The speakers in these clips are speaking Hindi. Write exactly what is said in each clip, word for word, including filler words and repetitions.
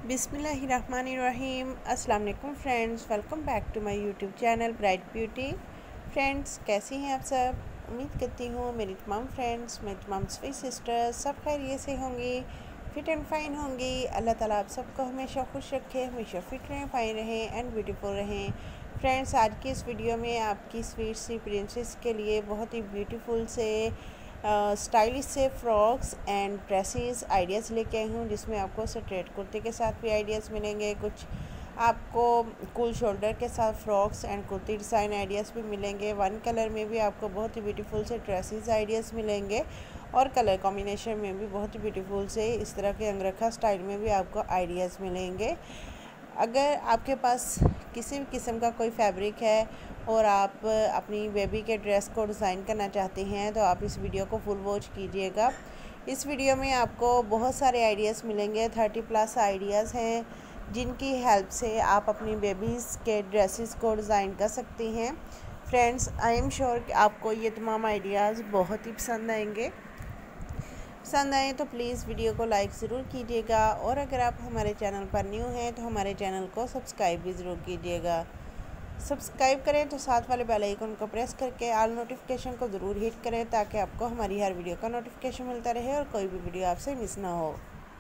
बिस्मिल्लाहिर्रहमानिर्रहीम। अस्सलाम वालेकुम friends, welcome back to my YouTube channel Bright Beauty. Friends, कैसी हैं आप सब? उम्मीद करती हूँ मेरी तमाम फ्रेंड्स, मेरी तमाम स्वीट सिस्टर्स सब खैरियत से होंगी, फिट एंड फाइन होंगी। अल्लाह ताला आप सबको हमेशा खुश रखे, हमेशा फिट रहें, फाइन रहें एंड ब्यूटीफुल रहें। फ्रेंड्स, आज की इस वीडियो में आपकी स्वीट सी प्रिंसेस के लिए बहुत ही ब्यूटीफुल से स्टाइलिश uh, से फ्रॉक्स एंड ड्रेसेस आइडियाज़ लेके आई हूँ, जिसमें आपको स्ट्रेट कुर्ते के साथ भी आइडियाज़ मिलेंगे, कुछ आपको कूल शोल्डर के साथ frocks and kurti design ideas भी मिलेंगे। वन कलर में भी आपको बहुत ही ब्यूटीफुल से ड्रेसेस आइडियाज़ मिलेंगे और कलर कॉम्बिनेशन में भी बहुत ही ब्यूटीफुल से इस तरह के अंगरखा स्टाइल में भी आपको आइडियाज़ मिलेंगे। अगर आपके पास किसी भी किस्म का कोई फैब्रिक है और आप अपनी बेबी के ड्रेस को डिज़ाइन करना चाहते हैं तो आप इस वीडियो को फुल वॉच कीजिएगा। इस वीडियो में आपको बहुत सारे आइडियाज़ मिलेंगे, थर्टी प्लस आइडियाज़ हैं जिनकी हेल्प से आप अपनी बेबीज़ के ड्रेसेस को डिज़ाइन कर सकती हैं। फ्रेंड्स, आई एम श्योर कि आपको ये तमाम आइडियाज़ बहुत ही पसंद आएंगे। पसंद आए तो प्लीज़ वीडियो को लाइक ज़रूर कीजिएगा और अगर आप हमारे चैनल पर न्यू हैं तो हमारे चैनल को सब्सक्राइब भी ज़रूर कीजिएगा। सब्सक्राइब करें तो साथ वाले बेल आइकन को प्रेस करके ऑल नोटिफिकेशन को ज़रूर हिट करें ताकि आपको हमारी हर वीडियो का नोटिफिकेशन मिलता रहे और कोई भी वीडियो आपसे मिस ना हो।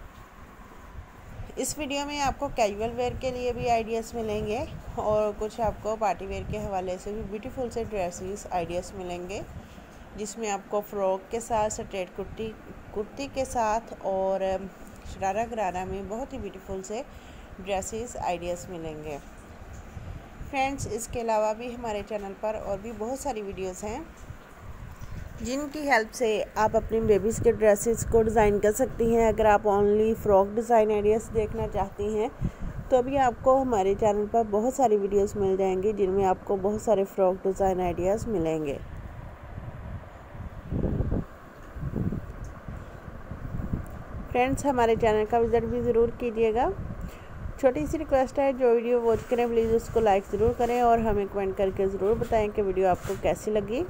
इस वीडियो में आपको कैजुअल वेयर के लिए भी आइडियाज़ मिलेंगे और कुछ आपको पार्टी वेयर के हवाले से भी ब्यूटीफुल से ड्रेसेस आइडियाज़ मिलेंगे, जिसमें आपको फ़्रॉक के साथ स्ट्रेट कुर्ती कुर्ती के साथ और शरारा गरारा में बहुत ही ब्यूटीफुल से ड्रेसेस आइडियाज़ मिलेंगे। फ्रेंड्स, इसके अलावा भी हमारे चैनल पर और भी बहुत सारी वीडियोस हैं जिनकी हेल्प से आप अपनी बेबीज़ के ड्रेसेस को डिज़ाइन कर सकती हैं। अगर आप ओनली फ़्रॉक डिज़ाइन आइडियाज़ देखना चाहती हैं तो अभी आपको हमारे चैनल पर बहुत सारी वीडियोस मिल जाएंगी जिनमें आपको बहुत सारे फ़्रॉक डिज़ाइन आइडियाज़ मिलेंगे। फ्रेंड्स, हमारे चैनल का विज़िट भी ज़रूर कीजिएगा। छोटी सी रिक्वेस्ट है, जो वीडियो वॉच करें प्लीज़ उसको लाइक ज़रूर करें और हमें कमेंट करके ज़रूर बताएं कि वीडियो आपको कैसी लगी।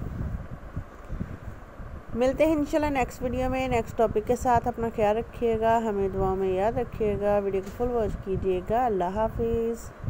मिलते हैं इंशाल्लाह नेक्स्ट वीडियो में नेक्स्ट टॉपिक के साथ। अपना ख्याल रखिएगा, हमें दुआओं में याद रखिएगा। वीडियो को फुल वॉच कीजिएगा। अल्लाह हाफिज़।